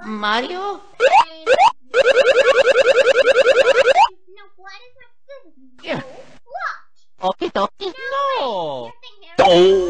Mario? No, what is this? Yeah. What? Okay, okay. No. Oh.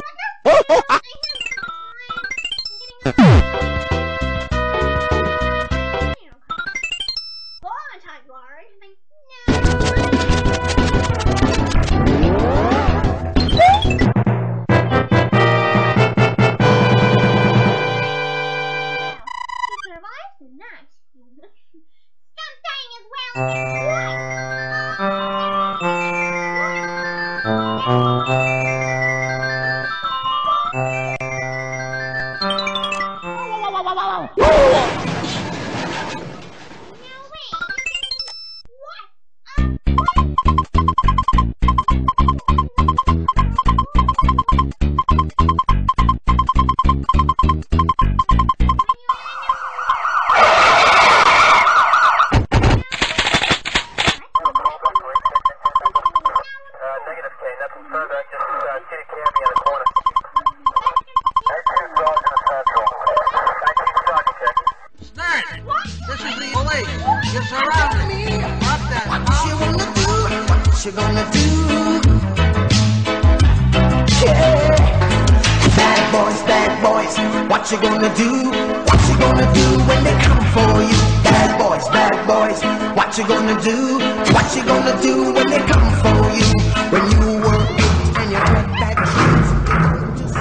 What you gonna do? Yeah. Bad boys, what you gonna do? What you gonna do when they come for you? Bad boys, what you gonna do? What you gonna do when they come for you? When you were 8 and you had bad kids.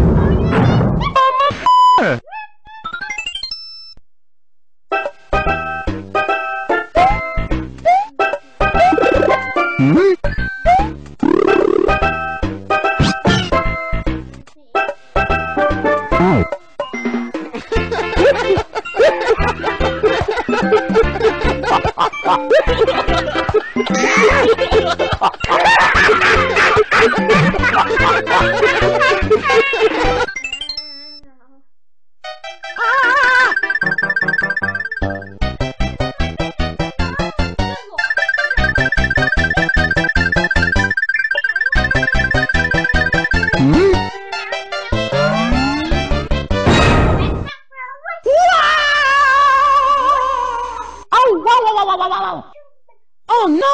Oh no!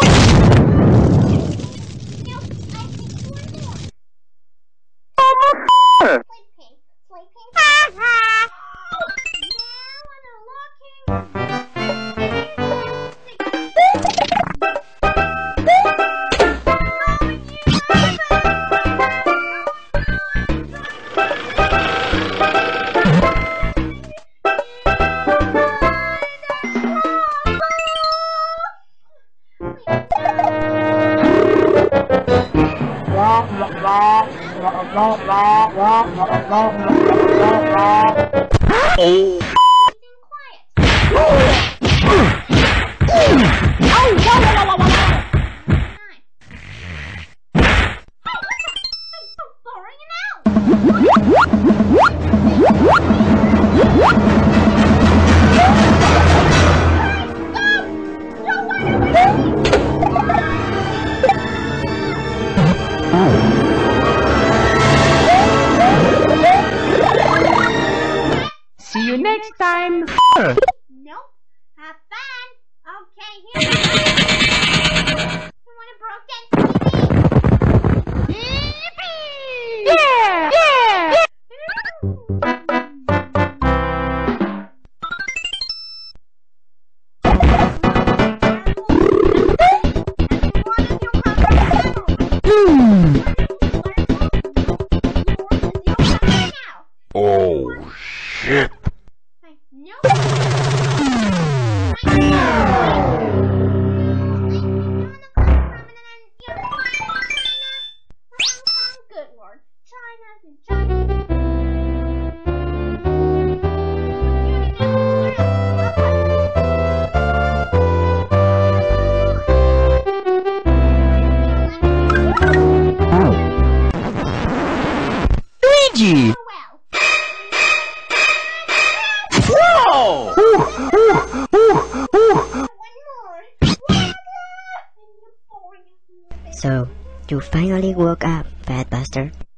See you next time. Nope. Have fun. Okay, here. You want a broken TV? Yippee! Yeah! Yeah! Oh, shit. Good Lord, China. Luigi! Whoa! So, you finally woke up, fat bastard.